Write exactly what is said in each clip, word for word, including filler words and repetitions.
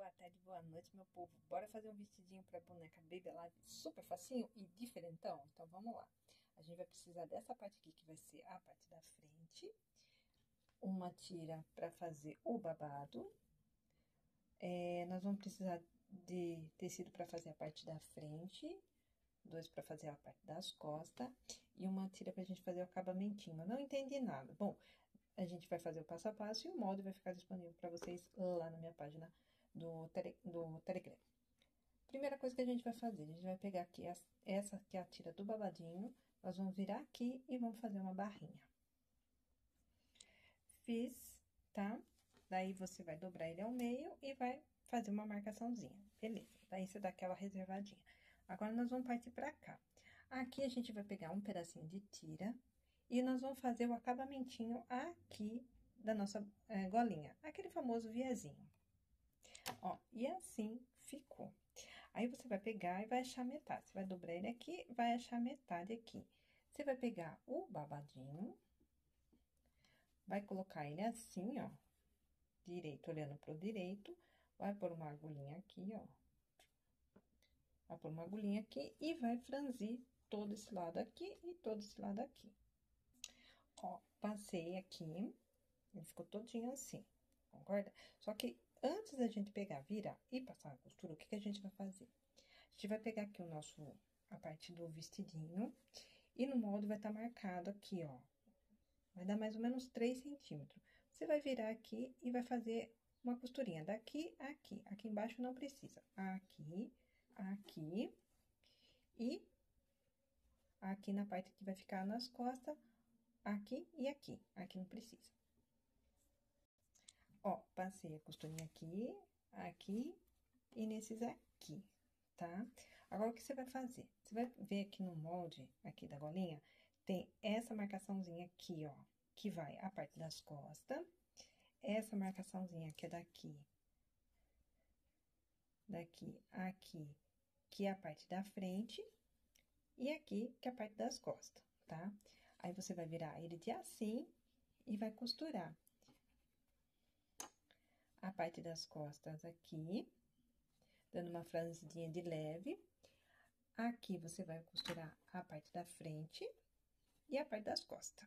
boa tarde, boa noite, meu povo. Bora fazer um vestidinho pra boneca Baby Alive super facinho e diferentão? Então, vamos lá. A gente vai precisar dessa parte aqui, que vai ser a parte da frente. Uma tira pra fazer o babado. É, nós vamos precisar de tecido pra fazer a parte da frente. Dois pra fazer a parte das costas. E uma tira pra gente fazer o acabamentinho. Eu não entendi nada. Bom, a gente vai fazer o passo a passo e o molde vai ficar disponível para vocês lá na minha página do, tele, do Telegram. Primeira coisa que a gente vai fazer, a gente vai pegar aqui as, essa que é a tira do babadinho, nós vamos virar aqui e vamos fazer uma barrinha. Fiz, tá? Daí, você vai dobrar ele ao meio e vai fazer uma marcaçãozinha, beleza? Daí, você dá aquela reservadinha. Agora, nós vamos partir pra cá. Aqui, a gente vai pegar um pedacinho de tira e nós vamos fazer o acabamentinho aqui da nossa é, golinha, aquele famoso viezinho. Ó, e assim ficou. Aí, você vai pegar e vai achar metade. Você vai dobrar ele aqui, vai achar metade aqui. Você vai pegar o babadinho, vai colocar ele assim, ó, direito, olhando pro direito, vai pôr uma agulhinha aqui, ó. Vai pôr uma agulhinha aqui e vai franzir todo esse lado aqui e todo esse lado aqui. Ó, passei aqui, ele ficou todinho assim, concorda? Só que antes da gente pegar, virar e passar a costura, o que que a gente vai fazer? A gente vai pegar aqui o nosso, a parte do vestidinho, e no molde vai estar marcado aqui, ó. Vai dar mais ou menos três centímetros. Você vai virar aqui e vai fazer uma costurinha daqui a aqui. Aqui embaixo não precisa. Aqui, aqui e aqui na parte que vai ficar nas costas, aqui e aqui. Aqui não precisa. Ó, passei a costurinha aqui, aqui e nesses aqui, tá? Agora, o que você vai fazer? Você vai ver aqui no molde, aqui da golinha, tem essa marcaçãozinha aqui, ó, que vai a parte das costas, essa marcaçãozinha que é daqui, daqui, aqui, que é a parte da frente, e aqui, que é a parte das costas, tá? Aí, você vai virar ele de assim e vai costurar a parte das costas aqui, dando uma franzidinha de leve. Aqui, você vai costurar a parte da frente e a parte das costas.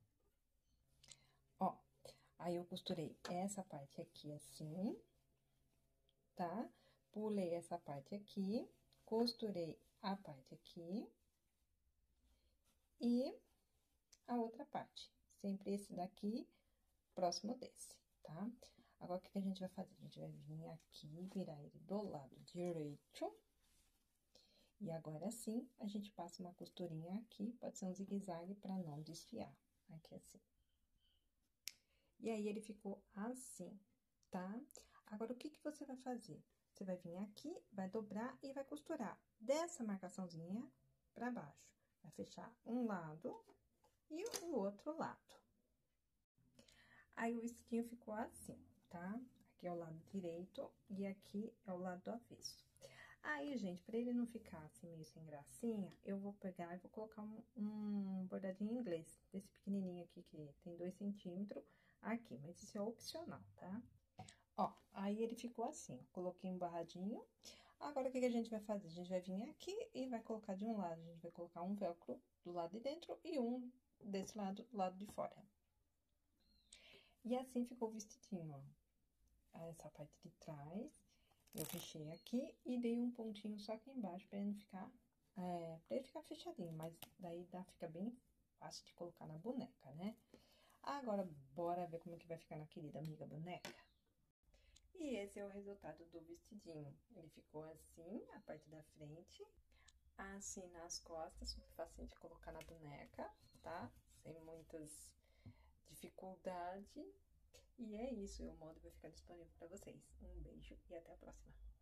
Ó, aí, eu costurei essa parte aqui assim, tá? Pulei essa parte aqui, costurei a parte aqui e a outra parte. Sempre esse daqui, próximo desse, tá? Agora, o que que a gente vai fazer? A gente vai vir aqui, virar ele do lado direito. E agora, sim, a gente passa uma costurinha aqui, pode ser um zigue-zague pra não desfiar. Aqui, assim. E aí, ele ficou assim, tá? Agora, o que que você vai fazer? Você vai vir aqui, vai dobrar e vai costurar dessa marcaçãozinha pra baixo. Vai fechar um lado e o outro lado. Aí, o vestidinho ficou assim, tá? Aqui é o lado direito e aqui é o lado do avesso. Aí, gente, pra ele não ficar assim meio sem gracinha, eu vou pegar e vou colocar um, um bordadinho em inglês, desse pequenininho aqui, que tem dois centímetros aqui, mas isso é opcional, tá? Ó, aí ele ficou assim, coloquei um barradinho. Agora, o que que a gente vai fazer? A gente vai vir aqui e vai colocar de um lado, a gente vai colocar um velcro do lado de dentro e um desse lado, do lado de fora. E assim ficou o vestidinho, ó. Essa parte de trás, eu fechei aqui e dei um pontinho só aqui embaixo, pra ele não ficar, é, pra ele ficar fechadinho, mas daí dá, fica bem fácil de colocar na boneca, né? Agora, bora ver como é que vai ficar na querida amiga boneca. E esse é o resultado do vestidinho. Ele ficou assim, a parte da frente, assim nas costas, super fácil de colocar na boneca, tá? Sem muitas dificuldades. E é isso, o molde vai ficar disponível para vocês. Um beijo e até a próxima.